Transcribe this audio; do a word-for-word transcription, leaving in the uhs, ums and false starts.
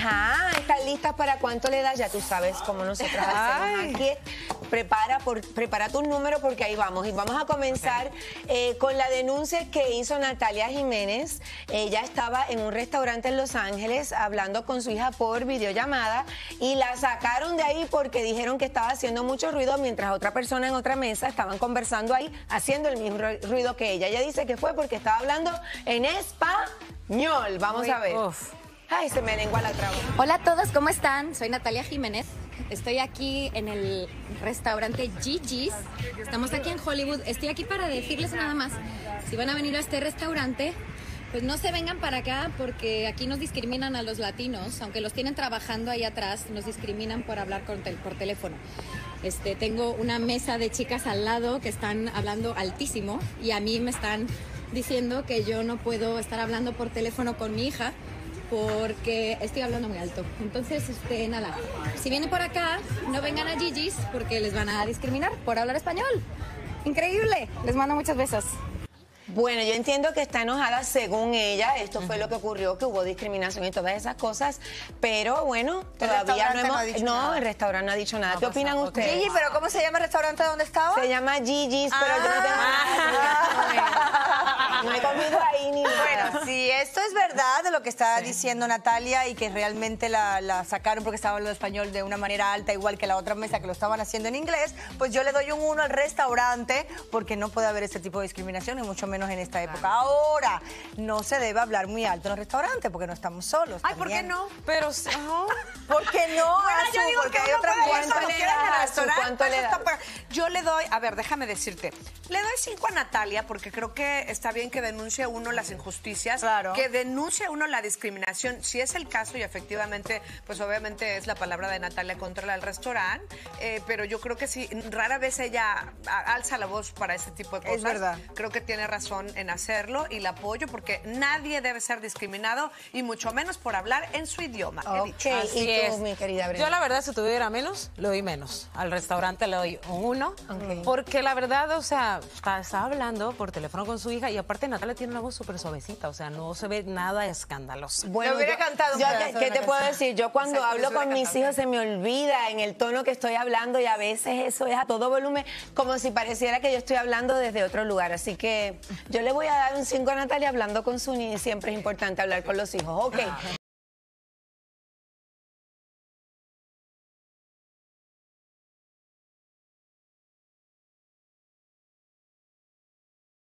Ajá, ¿están listas para cuánto le das? Ya tú sabes cómo nosotros hacemos aquí. Prepara, por, prepara tus números porque ahí vamos. Y vamos a comenzar okay. eh, con la denuncia que hizo Natalia Jiménez. Ella estaba en un restaurante en Los Ángeles hablando con su hija por videollamada y la sacaron de ahí porque dijeron que estaba haciendo mucho ruido mientras otra persona en otra mesa estaban conversando ahí haciendo el mismo ruido que ella. Ella dice que fue porque estaba hablando en español. Vamos Uy, a ver. Uf. Ay, se me lengua la traba. Hola a todos, ¿cómo están? Soy Natalia Jiménez. Estoy aquí en el restaurante Gigi's. Estamos aquí en Hollywood. Estoy aquí para decirles nada más. Si van a venir a este restaurante, pues no se vengan para acá porque aquí nos discriminan a los latinos. Aunque los tienen trabajando ahí atrás, nos discriminan por hablar por, tel por teléfono. Este, tengo una mesa de chicas al lado que están hablando altísimo y a mí me están diciendo que yo no puedo estar hablando por teléfono con mi hija porque estoy hablando muy alto. Entonces, este, nada, si vienen por acá, no vengan a Gigi's porque les van a discriminar por hablar español. Increíble. Les mando muchos besos. Bueno, yo entiendo que está enojada según ella, esto fue lo que ocurrió, que hubo discriminación y todas esas cosas, pero bueno, todavía no hemos... No, ha dicho no nada. El restaurante no ha dicho nada. No, ¿Qué opinan okay. ustedes? Gigi, ¿pero cómo se llama el restaurante donde estaba? Se llama Gigi's, pero ah, yo no tengo nada. No he comido ahí ni nada. Bueno, si esto es verdad de lo que está sí. diciendo Natalia y que realmente la, la sacaron porque estaba hablando español de una manera alta, igual que la otra mesa que lo estaban haciendo en inglés, pues yo le doy un uno al restaurante porque no puede haber este tipo de discriminación y mucho menos en esta época. Ahora, no se debe hablar muy alto en los restaurantes porque no estamos solos. Ay, ¿por qué no? Pero, oh. ¿por qué no? Bueno, Azu, yo digo porque que hay otras cosas le das, ¿Cuánto le das? Yo le doy, a ver, déjame decirte, le doy cinco a Natalia porque creo que está bien que denuncie uno las injusticias, claro. que denuncie uno la discriminación, si es el caso y efectivamente, pues obviamente es la palabra de Natalia contra el restaurante, eh, pero yo creo que sí, rara vez ella alza la voz para ese tipo de cosas. Es verdad. Creo que tiene razón en hacerlo y la apoyo porque nadie debe ser discriminado y mucho menos por hablar en su idioma. Okay. He dicho. ¿Y tú, mi querida Brenda? Yo la verdad, si tuviera menos, le doy menos. Al restaurante le doy un uno, okay. porque la verdad, o sea, está, está hablando por teléfono con su hija y aparte Natalia tiene una voz súper suavecita, o sea, no se ve nada escandaloso. Bueno, hubiera yo, cantado yo te, ¿qué te puedo decir? Yo cuando Exacto, hablo con mis hijos se me olvida en el tono que estoy hablando y a veces eso es a todo volumen, como si pareciera que yo estoy hablando desde otro lugar. Así que yo le voy a dar un cinco a Natalia hablando con su niña y siempre es importante hablar con los hijos. Ok.